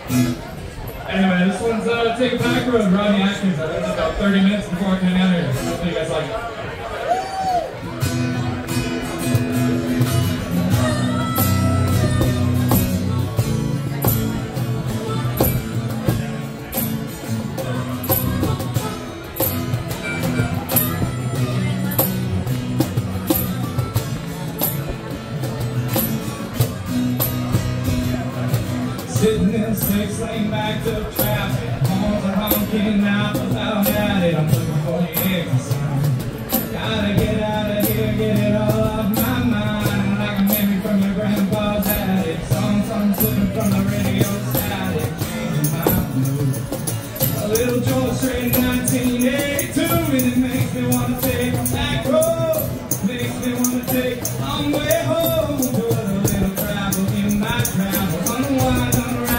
Anyway, this one's Take Back Road, Rodney Atkins. I lived about 30 minutes before I came down here. Hopefully you guys like it. Sitting in 6-lane backed up traffic, horns are honking out without at it. I'm looking for the exit sign. Gotta get out of here, get it all off my mind. Like a memory from your grandpa's attic. Songs slipping from the radio static, changing my mood. A little George Strait in 1982, and it makes me wanna take a back road. Makes me wanna take a long way home. Do a little travel in my travel, unwind.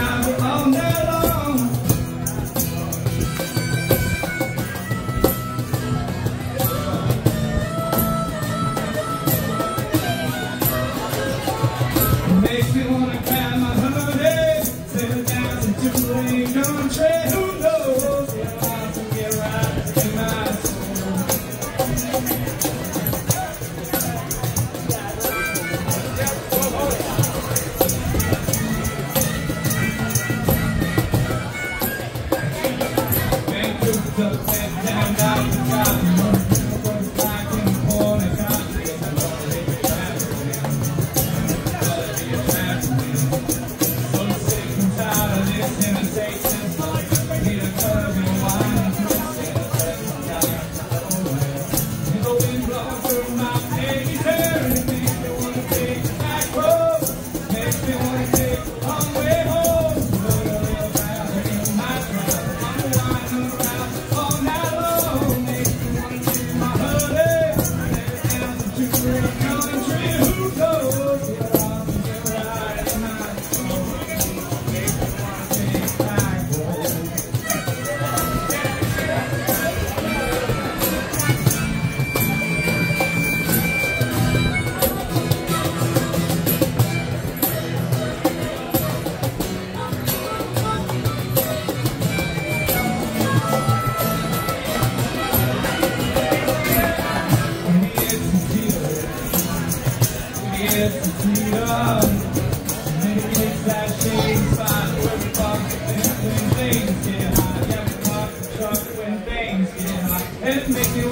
Makes me wanna grab my hoodie, settle down some two-lane country. Who knows? Get out and get right in my soul. Been cooped up and down, down the drive. Goes back in the corner, got to get the lonely traffic in. So sick and tired of this imitation. Need a curve and wine and twist in a second time. The wind blowing through my baby hair, and it makes me wanna take the back road. Makes me wanna take a long way home. Put a little travel in my travel, unwind around all night long. Makes me wanna take my hoodie, set down some two-lane country. Who knows? Get off and get right in my soul. Makes me wanna take back road. It's the freedom. Maybe it's that shady spot where we park when things get hot. Yeah, we park the truck when things get hot. And it makes me